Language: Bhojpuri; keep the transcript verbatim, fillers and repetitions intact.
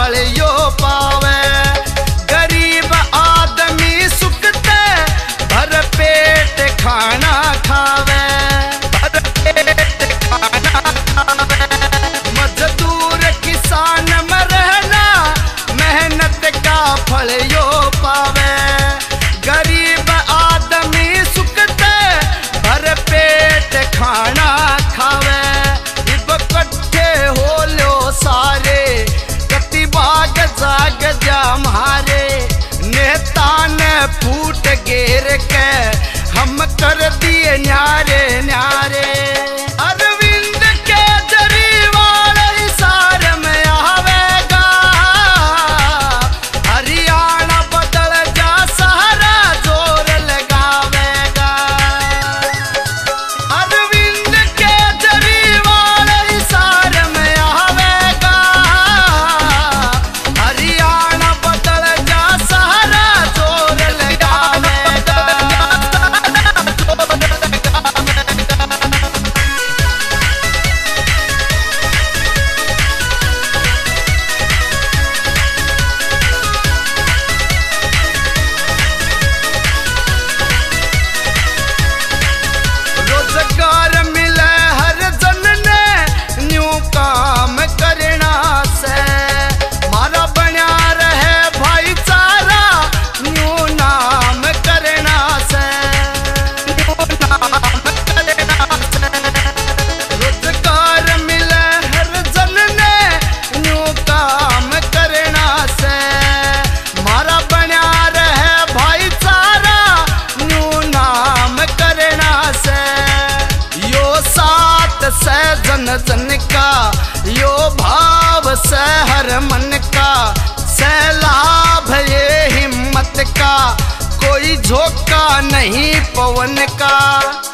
फल यो पावे। गरीब आदमी सुखते भर पेट खाना खावे, भर पेट खाना खावे। मजदूर किसान में रहना मेहनत का फल यो पावे। गरीब आदमी सुखते भर पेट खाना खावे। इब कट्ठे हो लो सारे कति बाग जाग जा मारे। नेता ने फूट गेर के हम कर दिए न्यारे न्यारे। अरविंद केजरीवाल हिसार में आवेगा, हरियाणा बदल जा सहारा जोर लगावेगा। अरविंद केजरीवाल हिसार में आवेगा, हरियाणा बदल जा सहारा जोर लगावेगा। रोजगार मिले हर जन ने न्यू काम करना से। मारा बना रहे भाईचारा न्यू नाम करना से, न्यू नाम करना से। रोजगार मिले हर जन ने न्यू काम करना से। मारा बना रहे भाईचारा न्यू नाम करना से। यो साथ से जन जन का, यो भाव से हर मन का। सैलाब ये हिम्मत का, कोई झोंका नहीं पवन का।